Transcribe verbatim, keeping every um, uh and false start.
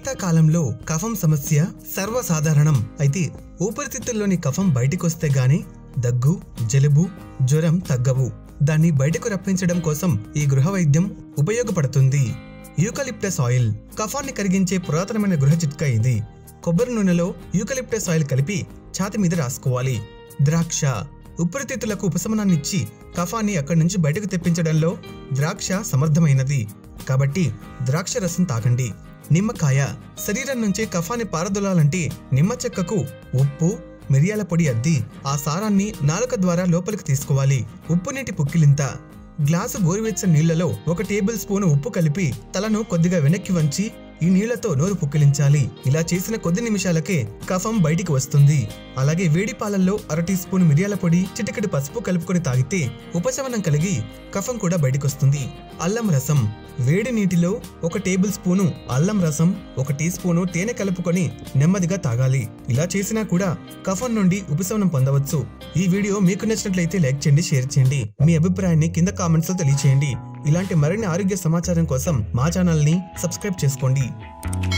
శీతాకాలంలో కఫం సమస్య సర్వసాధారణం. అయితే ఊపిరితిత్తుల్లోని కఫం బయటికొస్తే గాని దగ్గు, జలుబు, జ్వరం తగ్గవు. దాన్ని బయటకు రప్పించడం కోసం ఈ గృహ వైద్యం ఉపయోగపడుతుంది. యూకలిప్టస్ ఆయిల్ కఫాన్ని కరిగించే పురాతనమైన గృహ చిట్కా ఇది. కొబ్బరి నూనెలో యూకలిప్టస్ ఆయిల్ కలిపి ఛాతి మీద రాసుకోవాలి. ద్రాక్ష ఊపిరితిత్తులకు ఉపశమనాన్నిచ్చి కఫాన్ని అక్కడి నుంచి బయటకు తెప్పించడంలో ద్రాక్ష సమర్థమైనది. కాబట్టి ద్రాక్ష రసం తాగండి. నిమ్మకాయ శరీరం నుంచి కఫాన్ని పారదొలాలంటే నిమ్మ చెక్కకు ఉప్పు, మిరియాల పొడి అద్ది ఆ సారాన్ని నాలుక ద్వారా లోపలికి తీసుకోవాలి. ఉప్పు నీటి పుక్కిలింత గ్లాసు గోరువెచ్చని నీళ్లలో ఒక టేబుల్ స్పూన్ ఉప్పు కలిపి తలను కొద్దిగా వెనక్కి వంచి ఈ నీళ్లతో నోరు పుక్కిలించాలి. ఇలా చేసిన కొద్ది నిమిషాలకే కఫం బయటికి వస్తుంది. అలాగే వేడి పాలల్లో అర టీ స్పూన్ మిరియాల పొడి, చిటికెడు పసుపు కలుపుకొని తాగితే ఉపశమనం కలిగి కఫం కూడా బయటికొస్తుంది. అల్లం రసం వేడి నీటిలో ఒక టేబుల్ స్పూను అల్లం రసం, ఒక టీ స్పూను తేనె కలుపుకొని నెమ్మదిగా తాగాలి. ఇలా చేసినా కూడా కఫం నుండి ఉపశమనం పొందవచ్చు. ఈ వీడియో మీకు నచ్చినట్లయితే లైక్ చేయండి, షేర్ చేయండి. మీ అభిప్రాయాన్ని కింద కామెంట్స్ లో తెలియచేయండి. ఇలాంటి మరిన్ని ఆరోగ్య సమాచారం కోసం మా ఛానల్ ని సబ్స్క్రైబ్ చేసుకోండి.